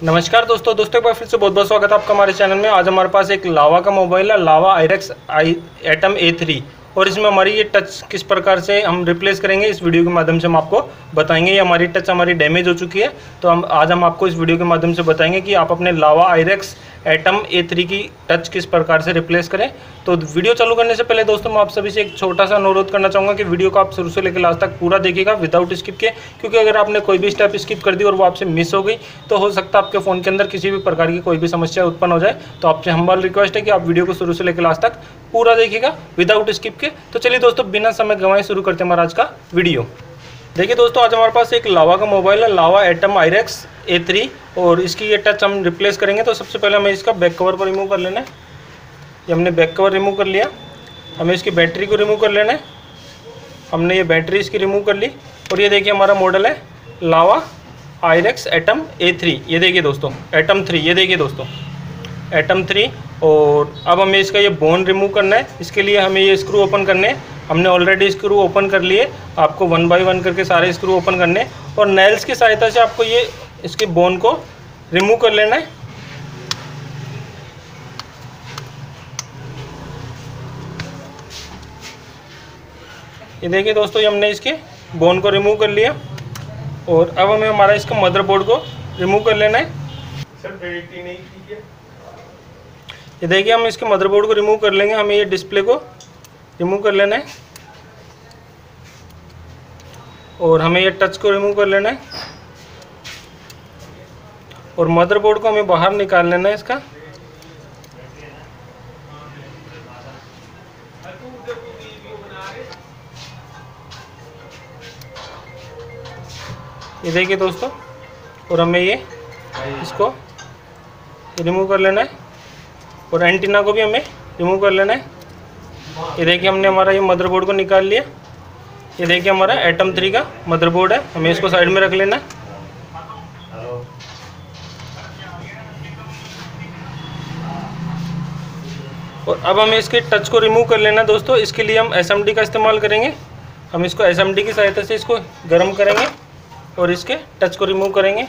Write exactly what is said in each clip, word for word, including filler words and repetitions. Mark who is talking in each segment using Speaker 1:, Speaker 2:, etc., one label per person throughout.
Speaker 1: नमस्कार दोस्तों दोस्तों एक बार फिर से बहुत बहुत स्वागत है आपका हमारे चैनल में। आज हमारे पास एक लावा का मोबाइल है, लावा आयरेक्स आई एटम ए थ्री, और इसमें हमारी ये टच किस प्रकार से हम रिप्लेस करेंगे इस वीडियो के माध्यम से हम आपको बताएंगे। ये हमारी टच हमारी डैमेज हो चुकी है, तो हम आज हम आपको इस वीडियो के माध्यम से बताएंगे कि आप अपने Lava Iris Atom A three की टच किस प्रकार से रिप्लेस करें। तो वीडियो चालू करने से पहले दोस्तों मैं आप सभी से एक छोटा सा अनुरोध करना चाहूँगा कि वीडियो को आप शुरू से लेकर लास्ट तक पूरा देखिएगा विदाउट स्किप के, क्योंकि अगर आपने कोई भी स्टेप स्किप कर दी और वो आपसे मिस हो गई तो हो सकता है आपके फ़ोन के अंदर किसी भी प्रकार की कोई भी समस्या उत्पन्न हो जाए। तो आपसे हम्बल रिक्वेस्ट है कि आप वीडियो को शुरू से लेकर लास्ट तक पूरा देखिएगा विदाउट स्किप के। तो चलिए दोस्तों बिना समय गंवाए शुरू करते हैं हमारा आज का वीडियो। देखिए दोस्तों आज हमारे पास एक लावा का मोबाइल है, लावा एटम आयरेक्स ए थ्री, और इसकी ये टच हम रिप्लेस करेंगे। तो सबसे पहले हमें इसका बैक कवर को रिमूव कर लेना है। ये हमने बैक कवर रिमूव कर लिया। हमें इसकी बैटरी को रिमूव कर लेना है। हमने ये बैटरी इसकी रिमूव कर ली, और ये देखिए हमारा मॉडल है लावा आयरेक्स एटम ए थ्री। ये देखिए दोस्तों एटम थ्री, ये देखिए दोस्तों एटम थ्री। और अब हमें इसका ये बोन रिमूव करना है। इसके लिए हमें ये स्क्रू ओपन करने हैं। हमने ऑलरेडी स्क्रू ओपन कर लिए, आपको वन बाय वन करके सारे स्क्रू ओपन करने, और नेल्स की सहायता से आपको ये इसके बोन को रिमूव कर लेना है। ये देखिए दोस्तों ये हमने इसके बोन को रिमूव कर लिया, और अब हमें हमारा इसका मदरबोर्ड को रिमूव कर लेना है। सर बैटरी नहीं ठीक है। ये देखिए हम इसके मदरबोर्ड को रिमूव कर लेंगे। हमें ये डिस्प्ले को रिमूव कर लेना है, और हमें ये टच को रिमूव कर लेना है, और मदरबोर्ड को हमें बाहर निकाल लेना है इसका। ये देखिए दोस्तों, और हमें ये इसको रिमूव कर लेना है, और एंटीना को भी हमें रिमूव कर लेना है। ये देखिए हमने हमारा ये मदरबोर्ड को निकाल लिया। ये देखिए हमारा एटम थ्री का मदरबोर्ड है। हमें इसको साइड में रख लेना है। और अब हमें इसके टच को रिमूव कर लेना है दोस्तों। इसके लिए हम एस एम डी का इस्तेमाल करेंगे। हम इसको एस एम डी की सहायता से इसको गर्म करेंगे और इसके टच को रिमूव करेंगे।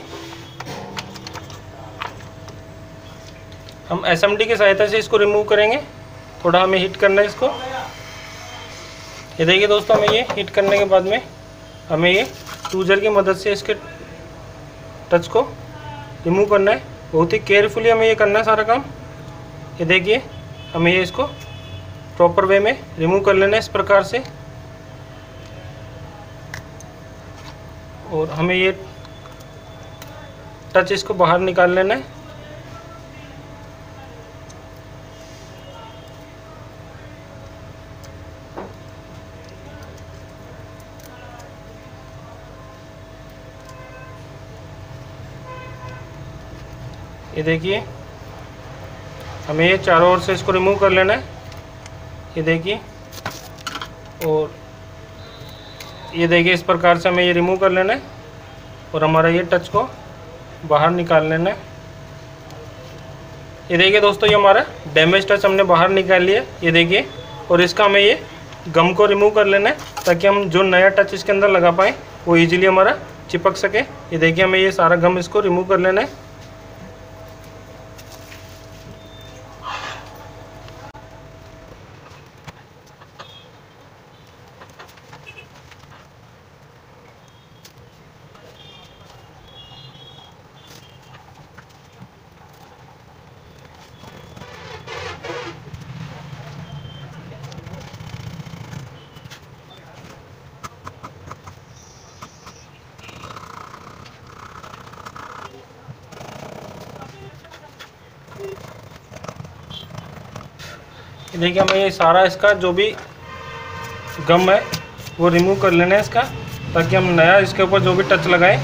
Speaker 1: हम एस एम डी की सहायता से इसको रिमूव करेंगे। थोड़ा हमें हीट करना है इसको। ये देखिए दोस्तों हमें ये हीट करने के बाद में हमें ये टूजर की मदद से इसके टच को रिमूव करना है। बहुत ही केयरफुली हमें ये करना है सारा काम। ये देखिए हमें ये इसको प्रॉपर वे में रिमूव कर लेना है इस प्रकार से, और हमें ये टच इसको बाहर निकाल लेना है। ये देखिए हमें ये चारों ओर से इसको रिमूव कर लेना है। ये देखिए, और ये देखिए इस प्रकार से हमें ये रिमूव कर लेना है, और हमारा ये टच को बाहर निकाल लेना है। ये देखिए दोस्तों ये हमारा डैमेज टच हमने बाहर निकाल लिया। ये देखिए, और इसका हमें ये गम को रिमूव कर लेना है, ताकि हम जो नया टच इसके अंदर लगा पाएँ वो ईजिली हमारा चिपक सके। ये देखिए हमें ये सारा गम इसको रिमूव कर लेना है। देखिए हमें ये सारा इसका जो भी गम है वो रिमूव कर लेना है इसका, ताकि हम नया इसके ऊपर जो भी टच लगाएं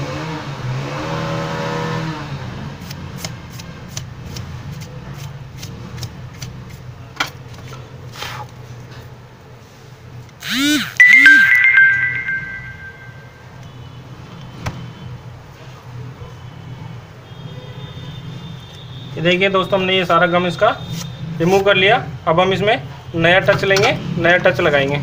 Speaker 1: ये देखिए दोस्तों हमने ये सारा गम इसका रिमूव कर लिया। अब हम इसमें नया टच लेंगे, नया टच लगाएंगे।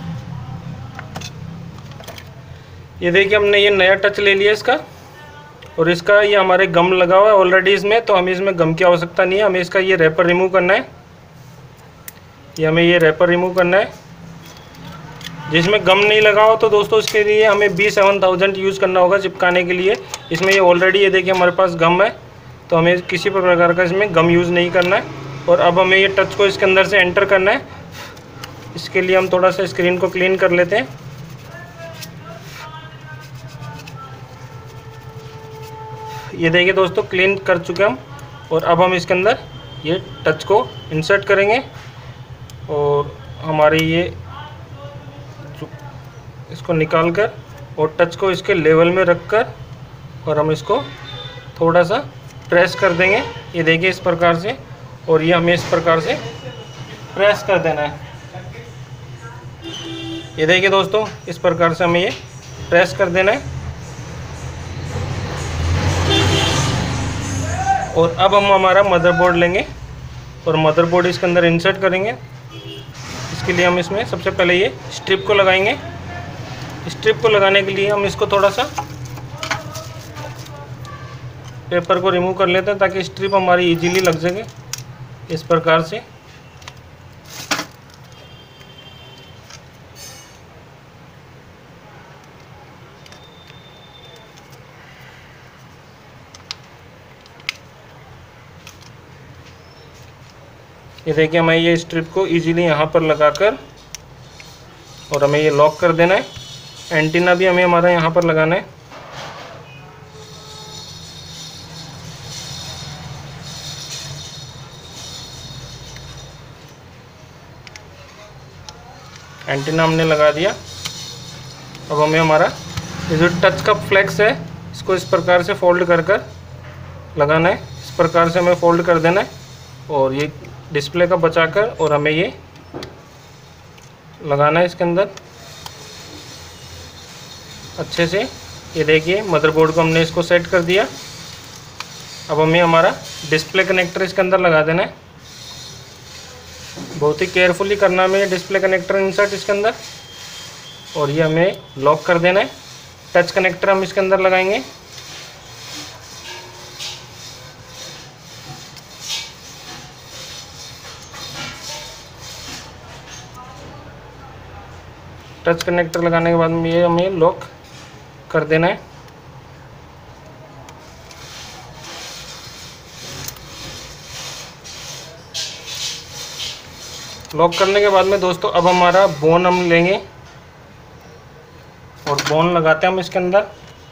Speaker 1: ये देखिए हमने ये नया टच ले लिया इसका, और इसका ये हमारे गम लगा हुआ है ऑलरेडी इसमें, तो हमें इसमें गम की आवश्यकता नहीं है। हमें इसका ये रैपर रिमूव करना है, ये हमें ये रैपर रिमूव करना है। जिसमें गम नहीं लगा हो तो दोस्तों इसके लिए हमें बी सेवन थाउजेंड यूज़ करना होगा चिपकाने के लिए। इसमें ये ऑलरेडी ये देखिए हमारे पास गम है, तो हमें किसी प्रकार का इसमें गम यूज़ नहीं करना है। और अब हमें ये टच को इसके अंदर से एंटर करना है। इसके लिए हम थोड़ा सा स्क्रीन को क्लीन कर लेते हैं। ये देखिए दोस्तों क्लीन कर चुके हम। और अब हम इसके अंदर ये टच को इंसर्ट करेंगे और हमारी ये इसको निकाल कर और टच को इसके लेवल में रख कर और हम इसको थोड़ा सा प्रेस कर देंगे। ये देखिए इस प्रकार से, और ये हमें इस प्रकार से प्रेस कर देना है। ये देखिए दोस्तों इस प्रकार से हमें ये प्रेस कर देना है। और अब हम हमारा मदरबोर्ड लेंगे और मदरबोर्ड इसके अंदर इंसर्ट करेंगे। इसके लिए हम इसमें सबसे पहले ये स्ट्रिप को लगाएंगे। स्ट्रिप को लगाने के लिए हम इसको थोड़ा सा पेपर को रिमूव कर लेते हैं ताकि स्ट्रिप हमारी इजीली लग सके इस प्रकार से। ये देखिए हमें ये स्ट्रिप को इजीली यहाँ पर लगाकर और हमें ये लॉक कर देना है। एंटीना भी हमें हमारा यहाँ पर लगाना है। एंटीना हमने लगा दिया। अब हमें हमारा ये जो टच का फ्लेक्स है इसको इस प्रकार से फोल्ड कर कर लगाना है। इस प्रकार से हमें फोल्ड कर देना है और ये डिस्प्ले का बचाकर और हमें ये लगाना है इसके अंदर अच्छे से। ये देखिए मदरबोर्ड को हमने इसको सेट कर दिया। अब हमें हमारा डिस्प्ले कनेक्टर इसके अंदर लगा देना है। बहुत ही केयरफुली करना हमें डिस्प्ले कनेक्टर इंसर्ट इसके अंदर, और ये हमें लॉक कर देना है। टच कनेक्टर हम इसके अंदर लगाएंगे। टच कनेक्टर लगाने के बाद में ये हमें लॉक कर देना है। लॉक करने के बाद में दोस्तों अब हमारा बोन हम लेंगे और बोन लगाते हैं हम इसके अंदर।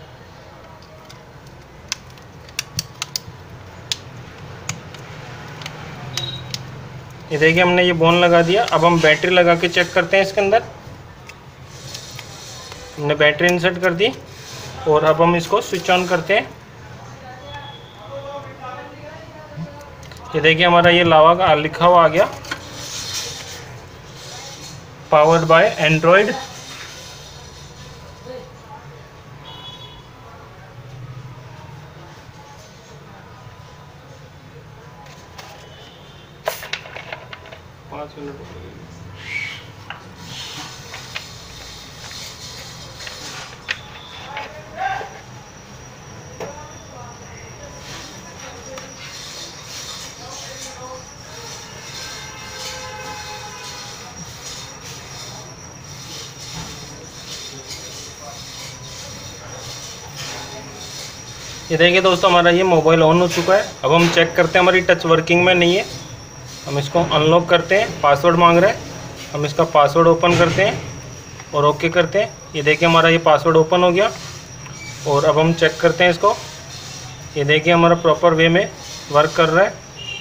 Speaker 1: ये देखिए हमने ये बोन लगा दिया। अब हम बैटरी लगा के चेक करते हैं इसके अंदर। हमने बैटरी इंसर्ट कर दी और अब हम इसको स्विच ऑन करते हैं। ये देखिए हमारा ये लावा का लिखा हुआ आ गया, पावर्ड बाय एंड्रॉयड। पाँच मिनट ये देखिए दोस्तों हमारा ये मोबाइल ऑन हो चुका है। अब हम चेक करते हैं हमारी टच वर्किंग में नहीं है। हम इसको अनलॉक करते हैं। पासवर्ड मांग रहा है, हम इसका पासवर्ड ओपन करते हैं और ओके करते हैं। ये देखिए हमारा ये पासवर्ड ओपन हो गया। और अब हम चेक करते हैं इसको। ये देखिए हमारा प्रॉपर वे में वर्क कर रहा है।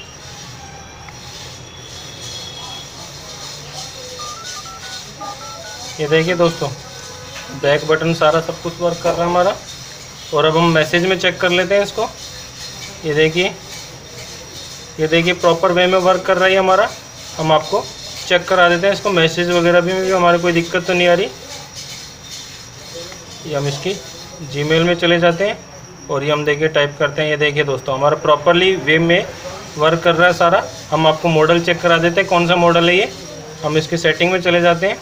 Speaker 1: ये देखिए दोस्तों बैक बटन सारा सब कुछ वर्क कर रहा है हमारा। और अब हम मैसेज में चेक कर लेते हैं इसको। ये देखिए ये देखिए प्रॉपर वे में वर्क कर रहा है हमारा। हम आपको चेक करा देते हैं इसको। मैसेज वगैरह भी में भी हमारे कोई दिक्कत तो नहीं आ रही। ये हम इसकी जीमेल में चले जाते हैं और ये हम देखिए टाइप करते हैं। ये देखिए दोस्तों हमारा प्रॉपरली वे में वर्क कर रहा है सारा। हम आपको मॉडल चेक करा देते हैं कौन सा मॉडल है ये। हम इसकी सेटिंग में चले जाते हैं।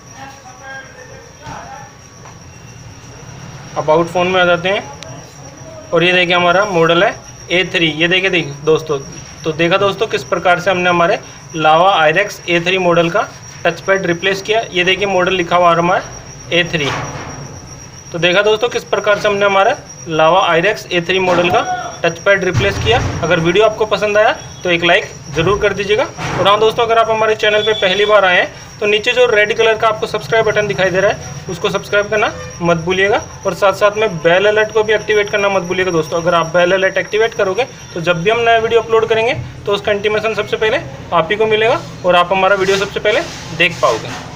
Speaker 1: अबाउट फ़ोन में आ जाते हैं। और ये देखिए हमारा मॉडल है ए थ्री। ये देखिए देखिए दोस्तों, तो देखा दोस्तों किस प्रकार से हमने हमारे Lava Iris A three model का टच पैड रिप्लेस किया। ये देखिए मॉडल लिखा हुआ हमारा ए थ्री। तो देखा दोस्तों किस प्रकार से हमने हमारा Lava Iris A three model का टच पैड रिप्लेस किया। अगर वीडियो आपको पसंद आया तो एक लाइक ज़रूर कर दीजिएगा। और हाँ दोस्तों, अगर आप हमारे चैनल पे पहली बार आए हैं तो नीचे जो रेड कलर का आपको सब्सक्राइब बटन दिखाई दे रहा है उसको सब्सक्राइब करना मत भूलिएगा। और साथ साथ में बेल अलर्ट को भी एक्टिवेट करना मत भूलिएगा दोस्तों। अगर आप बेल अलर्ट एक्टिवेट करोगे तो जब भी हम नया वीडियो अपलोड करेंगे तो उसका इंटीमेशन सबसे पहले आप ही को मिलेगा और आप हमारा वीडियो सबसे पहले देख पाओगे।